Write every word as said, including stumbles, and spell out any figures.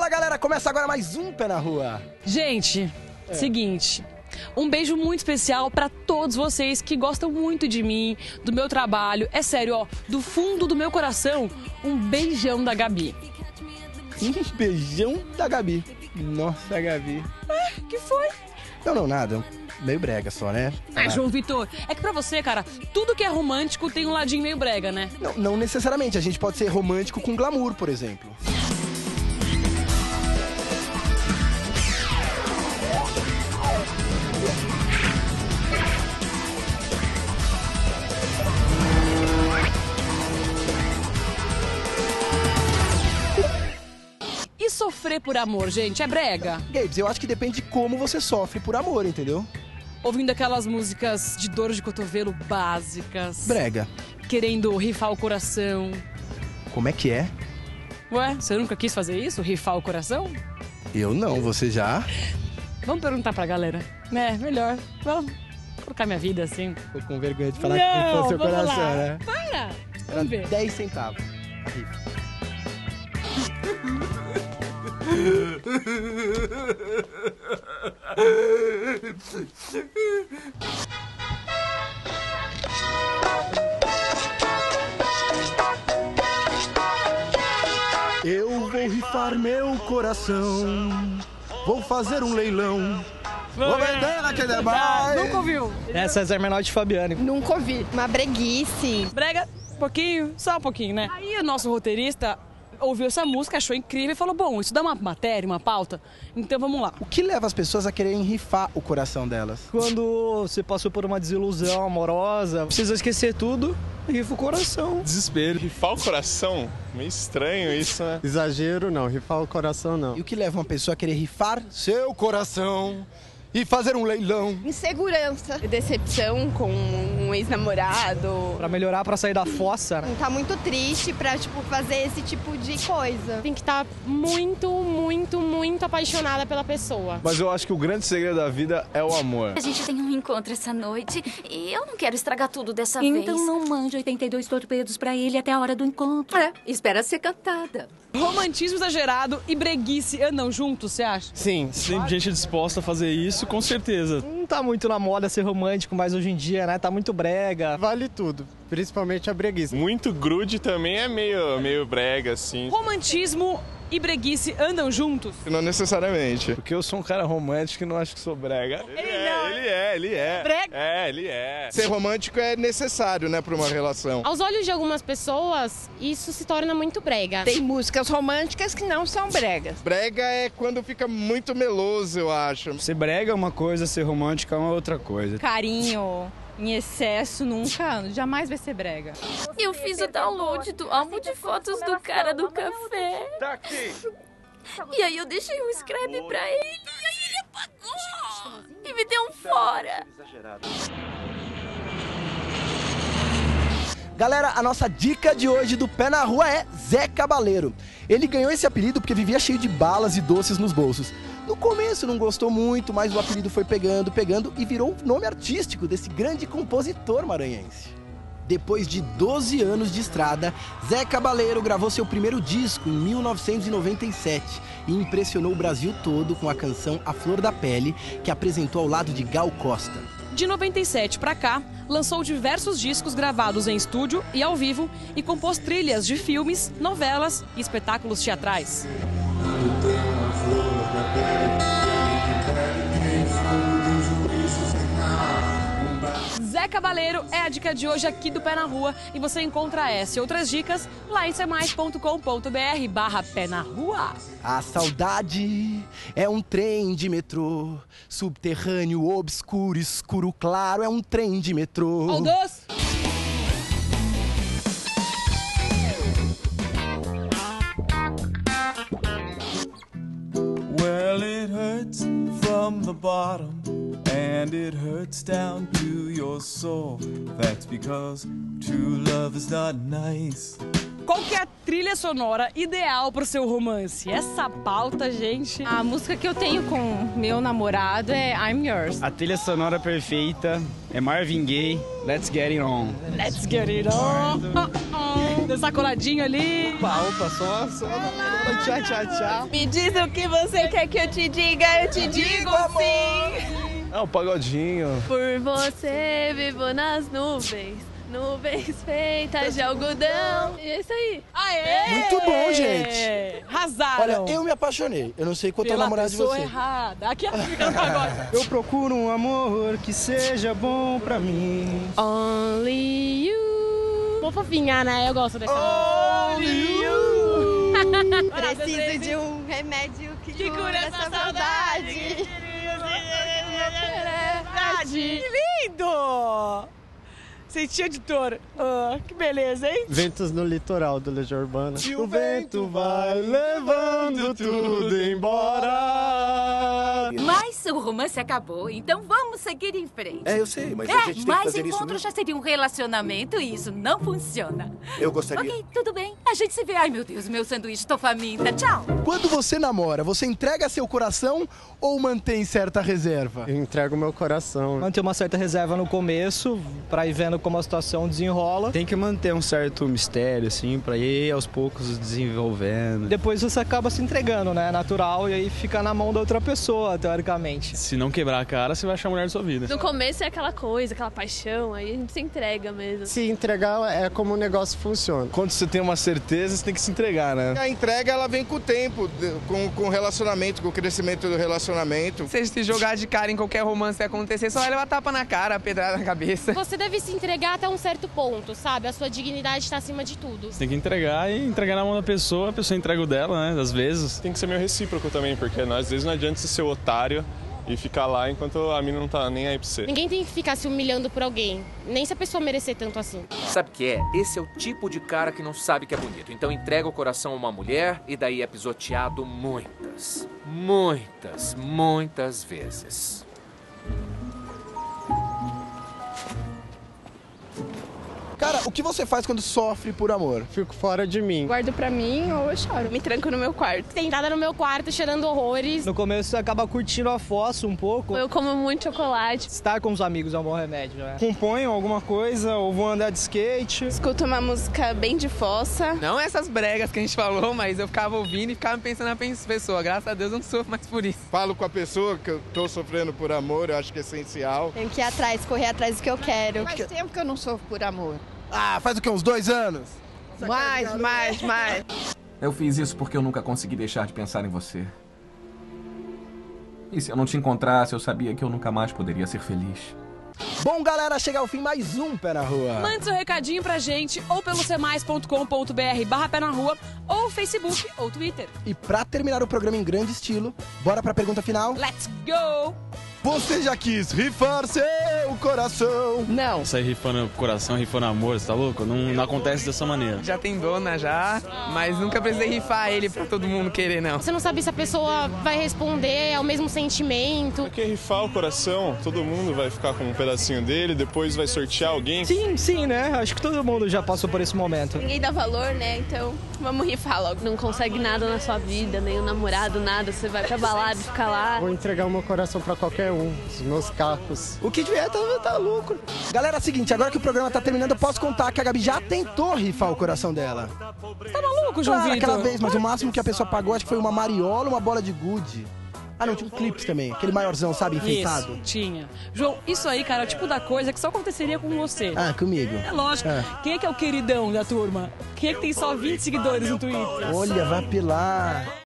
Fala, galera, começa agora mais um Pé na Rua. Gente, é. seguinte, um beijo muito especial pra todos vocês que gostam muito de mim, do meu trabalho. É sério, ó, do fundo do meu coração, um beijão da Gabi. Um beijão da Gabi. Nossa, Gabi. Ah, que foi? Não, não, nada. Meio brega só, né? Ah, João Vitor, é que pra você, cara, tudo que é romântico tem um ladinho meio brega, né? Não, não necessariamente. A gente pode ser romântico com glamour, por exemplo. E sofrer por amor, gente, é brega? Gabes, eu acho que depende de como você sofre por amor, entendeu? Ouvindo aquelas músicas de dor de cotovelo básicas. Brega. Querendo rifar o coração. Como é que é? Ué, você nunca quis fazer isso? Rifar o coração? Eu não, você já? Vamos perguntar pra galera. Né, melhor. Vamos colocar minha vida assim. Tô com vergonha de falar não, que rifou seu vamos coração, lá. né? Para! Era Vamos ver. dez centavos. A rifa. Eu vou rifar meu coração, vou fazer um leilão, vou vender naquele bar. Nunca ouviu? É César Menotti e Fabiane. Nunca ouvi. Uma breguice. Brega, um pouquinho, só um pouquinho, né? Aí o nosso roteirista ouviu essa música, achou incrível e falou, bom, isso dá uma matéria, uma pauta, então vamos lá. O que leva as pessoas a quererem rifar o coração delas? Quando você passou por uma desilusão amorosa, precisa esquecer tudo, rifa o coração. Desespero. Rifar o coração? Meio estranho isso, né? Exagero não, rifar o coração não. E o que leva uma pessoa a querer rifar seu coração e fazer um leilão? Insegurança. Decepção com um ex-namorado. Pra melhorar, pra sair da fossa, né? Tá muito triste pra, tipo, fazer esse tipo de coisa. Tem que estar muito, muito, muito apaixonada pela pessoa. Mas eu acho que o grande segredo da vida é o amor. A gente tem um encontro essa noite e eu não quero estragar tudo dessa então vez. Então não mande oitenta e dois torpedos pra ele até a hora do encontro. É, espera ser cantada. Romantismo exagerado e breguice andam juntos, você acha? Sim. Tem gente disposta a fazer isso, com certeza. Não tá muito na moda ser romântico, mas hoje em dia, né, tá muito brega. Vale tudo, principalmente a breguice. Muito grude também é meio, meio brega, assim. Romantismo e breguice andam juntos? Não necessariamente. Porque eu sou um cara romântico e não acho que sou brega. Ele, ele é, não. ele é, ele é. Brega? É, ele é. Ser romântico é necessário, né, pra uma relação. Aos olhos de algumas pessoas, isso se torna muito brega. Tem músicas românticas que não são bregas. Brega é quando fica muito meloso, eu acho. Ser brega é uma coisa, ser romântico é uma outra coisa. Carinho em excesso nunca, jamais vai ser brega. Eu fiz o download do álbum de fotos do cara do café. Tá aqui. E aí eu deixei um scrap pra ele, e aí ele apagou e me deu um fora. Galera, a nossa dica de hoje do Pé na Rua é Zé Cabaleiro. Ele ganhou esse apelido porque vivia cheio de balas e doces nos bolsos. No começo não gostou muito, mas o apelido foi pegando, pegando e virou o nome artístico desse grande compositor maranhense. Depois de doze anos de estrada, Zé Cabaleiro gravou seu primeiro disco em mil novecentos e noventa e sete e impressionou o Brasil todo com a canção A Flor da Pele, que apresentou ao lado de Gal Costa. De noventa e sete pra cá, lançou diversos discos gravados em estúdio e ao vivo e compôs trilhas de filmes, novelas e espetáculos teatrais. Zé Cabaleiro é a dica de hoje aqui do Pé na Rua e você encontra essa e outras dicas lá em semais ponto com ponto br barra Pé na Rua. A saudade é um trem de metrô, subterrâneo, obscuro, escuro, claro, é um trem de metrô. Um, dois. Well, it hurts from the bottom and it hurts down to your soul. That's because true love is not nice. Qual que é a trilha sonora ideal pro seu romance? Essa pauta, gente... A música que eu tenho com meu namorado é I'm Yours. A trilha sonora perfeita é Marvin Gaye, Let's Get It On. Let's Get It On. Uh -uh. Dançar coladinho ali. Opa, opa, só, só. Tchau, tchau, tchau. Me diz o que você quer que eu te diga, eu te digo sim. É o pagodinho. Por você vivo nas nuvens, nuvens feitas de algodão. E é isso aí. Aê! Muito bom, gente. Arrasaram. Olha, eu me apaixonei. Eu não sei quanto é o Pela namorado de pessoa você. errada. Aqui fica no pagode. Eu procuro um amor que seja bom pra mim. Only you. Vou fofinha, né? Eu gosto dessa. Only you. Preciso de um remédio que, Que cura, cura essa essa saudade. Que lindo! Sentiu, editor? Ah, que beleza, hein? Ventos no litoral do Legião Urbana. E o vento vai levando tudo embora. Mas o romance acabou, então vamos seguir em frente. É, eu sei, mas é, a gente tem que mas fazer isso encontro mesmo. já seria um relacionamento e isso não funciona. Eu gostaria. Ok, tudo bem. A gente se vê. Ai, meu Deus, meu sanduíche, tô faminta. Tchau. Quando você namora, você entrega seu coração ou mantém certa reserva? Eu entrego meu coração. Manter uma certa reserva no começo, pra ir vendo como a situação desenrola. Tem que manter um certo mistério, assim, pra ir aos poucos desenvolvendo. Depois você acaba se entregando, né? Natural, e aí fica na mão da outra pessoa, teoricamente. Se não quebrar a cara, você vai achar a mulher da sua vida. No começo é aquela coisa, aquela paixão, aí a gente se entrega mesmo. Se entregar é como o negócio funciona. Quando você tem uma certeza, você tem que se entregar, né? A entrega, ela vem com o tempo, com, com o relacionamento, com o crescimento do relacionamento. Se se jogar de cara em qualquer romance acontecer, só vai levar tapa na cara, pedrada na cabeça. Você deve se entregar até um certo ponto, sabe? A sua dignidade está acima de tudo. Você tem que entregar e entregar na mão da pessoa, a pessoa entrega o dela, né? Às vezes. Tem que ser meio recíproco também, porque às vezes não adianta você ser otário e ficar lá enquanto a mina não tá nem aí pra você. Ninguém tem que ficar se humilhando por alguém, nem se a pessoa merecer tanto assim. Sabe o que é? Esse é o tipo de cara que não sabe que é bonito. Então entrega o coração a uma mulher e daí é pisoteado muitas, muitas, muitas vezes. Cara, o que você faz quando sofre por amor? Fico fora de mim. Guardo pra mim ou eu choro. Me tranco no meu quarto. Sentada no meu quarto, chorando horrores. No começo você acaba curtindo a fossa um pouco. Eu como muito chocolate. Estar com os amigos é um bom remédio, né? Componham alguma coisa ou vão andar de skate. Escuto uma música bem de fossa. Não essas bregas que a gente falou, mas eu ficava ouvindo e ficava pensando na pessoa. Graças a Deus eu não sofro mais por isso. Falo com a pessoa que eu tô sofrendo por amor, eu acho que é essencial. Tenho que ir atrás, correr atrás do que eu quero. Faz tempo que eu não sofro por amor. Ah, faz o quê? Uns dois anos? Mais, mais, mais. Eu fiz isso porque eu nunca consegui deixar de pensar em você. E se eu não te encontrasse, eu sabia que eu nunca mais poderia ser feliz. Bom, galera, chega ao fim mais um Pé na Rua. Mande seu recadinho pra gente ou pelo semais ponto com ponto br barra Pé na Rua ou Facebook ou Twitter. E pra terminar o programa em grande estilo, bora pra pergunta final? Let's go! Você já quis rifar seu coração? Não. Sair rifando coração, rifando amor, você tá louco? Não, não acontece dessa maneira. Já tem dona já, mas nunca precisei rifar ele pra todo mundo querer, não. Você não sabe se a pessoa vai responder ao mesmo sentimento. Porque rifar o coração, todo mundo vai ficar com um pedacinho dele, depois vai sortear alguém. Sim, sim, né? Acho que todo mundo já passou por esse momento. Ninguém dá valor, né? Então vamos rifar logo. Não consegue nada na sua vida, nem o namorado, nada. Você vai pra balada e fica lá. Vou entregar o meu coração pra qualquer um, os meus carros. O que vier tá, tá louco. Galera, é o seguinte, agora que o programa tá terminando, eu posso contar que a Gabi já tentou rifar o coração dela. Tá maluco, João Claro, Vitor? aquela vez, mas o máximo que a pessoa pagou, acho que foi uma mariola, uma bola de gude. Ah, não, tinha um clips também, aquele maiorzão, sabe, enfeitado. Isso, tinha. João, isso aí, cara, é o tipo da coisa que só aconteceria com você. Ah, comigo. É lógico. É. Quem é que é o queridão da turma? Quem é que tem só vinte seguidores no Twitter? Olha, vai apelar.